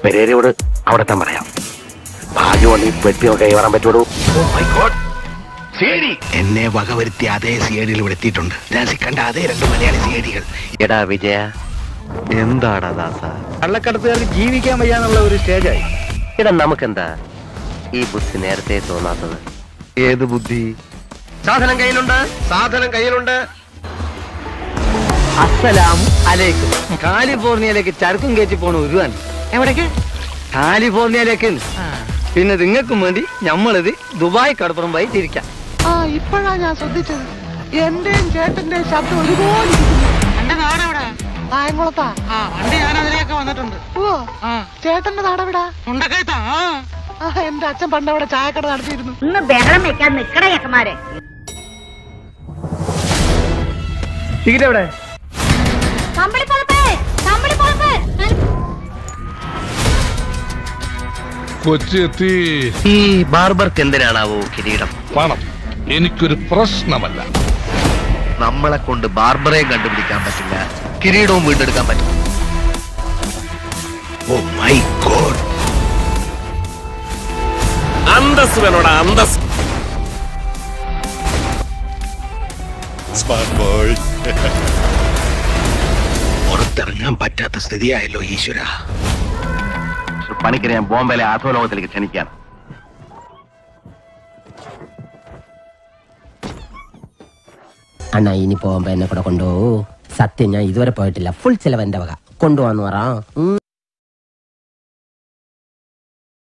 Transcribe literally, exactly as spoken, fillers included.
പെരേരയോട് അവിടെ തന്നെ പറയാം. ഭാഗ്യമാണ് ഈ പെട്ടിയൊക്കെ കൈവറാൻ പറ്റുള്ളൂ. എന്നെ വകവരുത്തിയ അതേ സിഐഡിയിൽ ഇവിടെ എത്തിയിട്ടുണ്ട്. കണ്ട അതേ രണ്ട് മലയാളി സിഐഡികൾ. എടാ വിജയ, എന്താടാ ദാസ, കള്ളക്കടത്തുകാർക്ക് ജീവിക്കാൻ വയ്യാന്നുള്ള ഒരു സ്റ്റേജായി. എടാ നമുക്കെന്താ ഈ ബുദ്ധി നേരത്തെ തോന്നാത്തത്? ഏത് ബുദ്ധി? സാധനം കയ്യിലുണ്ട്, സാധനം കയ്യിലുണ്ട്. അസ്സലാം അലൈക്കും. കാലിഫോർണിയയിലേക്ക് ചരക്കും കയറ്റി പോണ ഒരുവാണ്. എവിടേക്ക്? കാലിഫോർണിയയിലേക്ക്. പിന്നെ നിങ്ങൾക്കും വേണ്ടി ഞമ്മളിത് ദുബായ് കടപ്പുറം പോയി തിരിക്കാം. ആ ഇപ്പോഴാ ഞാൻ ശ്രദ്ധിച്ചത്. എന്റെയും ചേട്ടന്റെയും ശബ്ദം ഒരുപോലെ. എന്റെ നാടെവിടാ? കായംകുളത്താ. ആ വണ്ടി ഞാൻ അതിലേക്ക് വന്നിട്ടുണ്ട്. ഓ ചേട്ടന്റെ നാടെവിടാ? ഉണ്ടക്കയത്താ. ആ എന്റെ അച്ഛൻ പണ്ട് അവിടെ ചായക്കട നടത്തിയിരുന്നു. ഇന്ന് ബഹളം വെക്കാൻ നിക്കണ ചക്കന്മാരെ. ടിക്കറ്റ് എവിടെ? കൊച്ചെത്തി. ഈ ബാർബർക്ക് എന്തിനാണാവോ കിരീടം? പണം എനിക്കൊരു പ്രശ്നമല്ല. നമ്മളെ കൊണ്ട് ബാർബറേയും കണ്ടുപിടിക്കാൻ പറ്റില്ല, കിരീടവും വീണ്ടെടുക്കാൻ പറ്റും. Oh my god. അന്തസ് വേണോടാ, അന്തസ്. പുറത്തിറങ്ങാൻ പറ്റാത്ത സ്ഥിതിയായല്ലോ ഈശ്വര. പണിക്കരെ ഞാൻ ബോംബെയിലെ ആധോലോകത്തിലേക്ക് ക്ഷണിക്കുകയാണ്. അണ്ണാ ഇനി പോകുമ്പോ എന്നെ കൂടെ കൊണ്ടുപോകൂ. സത്യം ഞാൻ ഇതുവരെ പോയിട്ടില്ല. ഫുൾ ചെലവ് എന്റെ വക. കൊണ്ടുപോവാന്ന് പറ.